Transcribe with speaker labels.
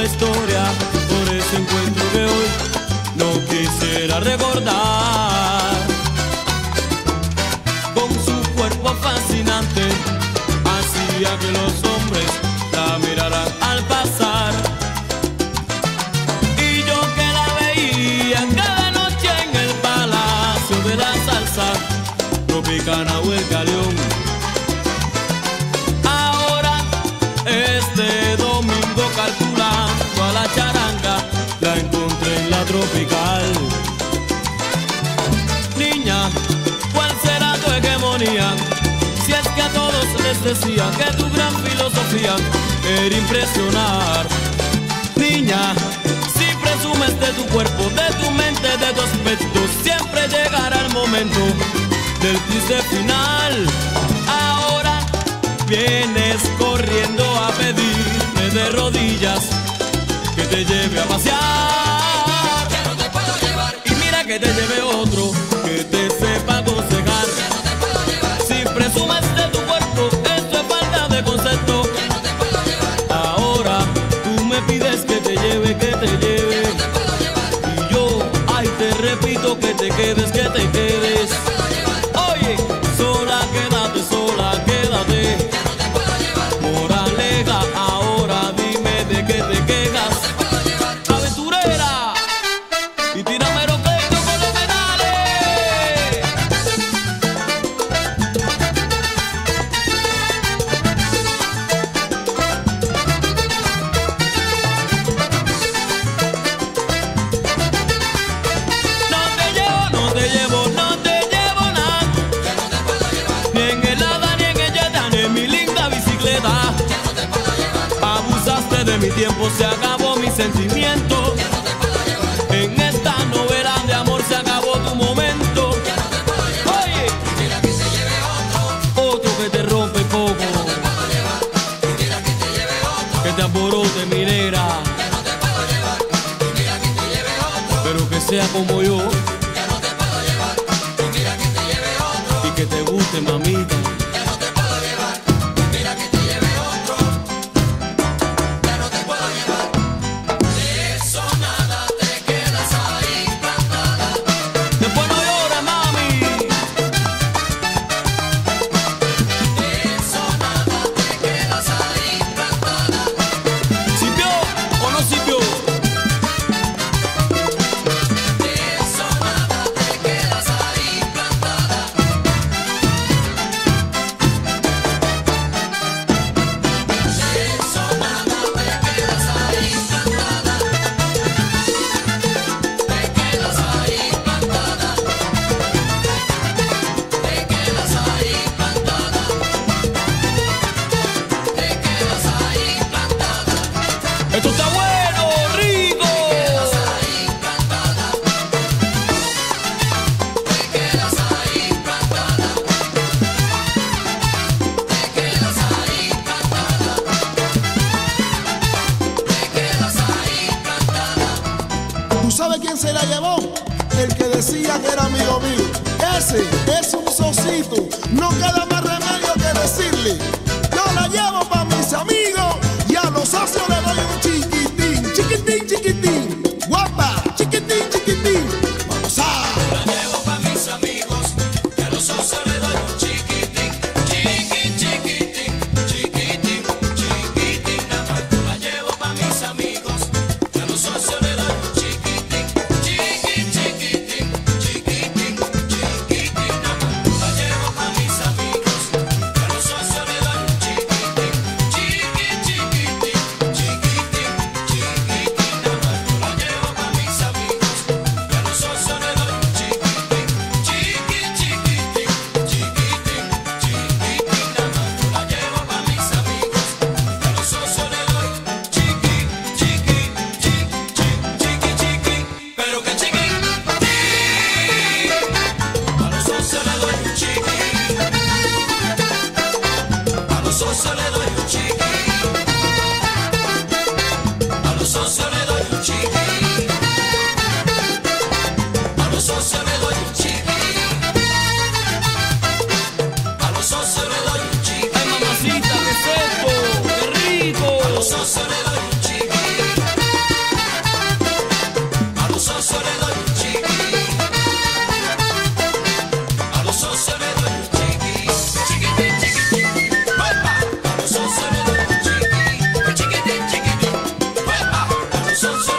Speaker 1: la historia por ese encuentro que hoy no quisiera recordar. Con su cuerpo fascinante hacía que los hombres la miraran al pasar. Y yo que la veía cada noche en el Palacio de la Salsa, Tropicana o el Galeón. Ahora este domingo calculando a la charanga, la encontré en la Tropical. Niña, ¿cuál será tu hegemonía? Si es que a todos les decía que tu gran filosofía era impresionar. Niña, si presumes de tu cuerpo, de tu mente, de tu aspecto, siempre llegará el momento del triste final. Ahora vienes corriendo a pedirme de rodillas que te lleve a pasear.
Speaker 2: Ya no te puedo llevar.
Speaker 1: Y mira que te lleve otro que te sepa aconsejar.
Speaker 2: Ya no te puedo llevar.
Speaker 1: Si presumes de tu cuerpo, esto es falta de concepto.
Speaker 2: Ya no te puedo llevar.
Speaker 1: Ahora tú me pides que te lleve, que te lleve.
Speaker 2: Ya no te puedo llevar.
Speaker 1: Y yo, ay, te repito que te quedes, que te quedes.
Speaker 2: Ya no te puedo llevar.
Speaker 1: Oye, sola quédate, sola quédate.
Speaker 2: Ya no te puedo llevar.
Speaker 1: Moraleja, ahora dime de qué te quejas.
Speaker 2: No te puedo llevar.
Speaker 1: Aventurera, y tírame los pleitos con los pedales. No te llevo, no te llevo, no te llevo nada.
Speaker 2: Ya no te puedo llevar.
Speaker 1: Ni en el hada, ni en el Jetta, ni en mi linda bicicleta.
Speaker 2: Ya no te puedo llevar.
Speaker 1: Abusaste de mi tiempo, se acabó mi sentimiento.
Speaker 2: Ya no te puedo llevar.
Speaker 1: En esta novela de amor se acabó tu momento.
Speaker 2: Ya no te puedo llevar.
Speaker 1: Oye,
Speaker 2: Mira que se lleve otro.
Speaker 1: otro que te rompe el coco,
Speaker 2: Ya no te puedo llevar. Mira que te lleve otro.
Speaker 1: que te alborote mi negra,
Speaker 2: Ya no te puedo llevar. Mira que te lleve otro.
Speaker 1: pero que sea como yo
Speaker 2: Ya no te puedo llevar. Mira que te lleve otro.
Speaker 1: y que te guste, mamita.
Speaker 2: Ya no te puedo llevar. Mira que te lleve otro. Ya no te puedo llevar. De eso nada te quedas ahí plantada.
Speaker 1: Después no llores, mami.
Speaker 2: De eso nada te quedas ahí plantada.
Speaker 1: ¿Sirvió o no sirvió?
Speaker 2: De eso nada te quedas ahí plantada. De eso nada te quedas ahí plantada. Te quedas ahí plantada. Te quedas ahí plantada. Te quedas ahí plantada.
Speaker 1: Esto está bueno, rico.
Speaker 2: Te quedas ahí plantada. Te quedas ahí plantada. Te quedas ahí plantada. Te quedas ahí plantada.
Speaker 3: ¿Tú sabes quién se la llevó? El que decía que era amigo mío. Ese es un socito. No queda más remedio que decirle: yo la llevo pa' mis amigos y a los socios le doy un chiquitín, chiquitín, chiquitín. Guapa, chiquitín, chiquitín. Vamos a.
Speaker 2: La llevo pa' mis amigos, y a los socios le doy un chiquitín, chiquitín, chiquitín, chiquitín, chiquitín, nada más. La llevo pa' mis amigos, y a los socios le doy un chiquitín, chiquitín, chiquitín, chiquitín, chiquitín, nada más. La llevo pa' mis amigos, y a los socios le doy un chiquitín, chiquitín, chiquitín, chiquitín, chiquitín, nada más. La llevo pa' mis amigos, y a los socios le doy un chiquitín, chiquitín, chiquitín, chiquitín, chiquitín, nada más. La llevo pa' mis amigos, y a los socios le doy chiqui, chiqui, chiqui, chiqui, pero que chiquitín. A los socios le doy un chiqui. A los socios le doy un chiqui. A los socios le doy un chiqui. A los socios le doy un chiqui. A los socios le doy un chiqui.
Speaker 1: Ay, mamacita, qué seco, qué rico.
Speaker 2: A los socios le doy un chiqui. son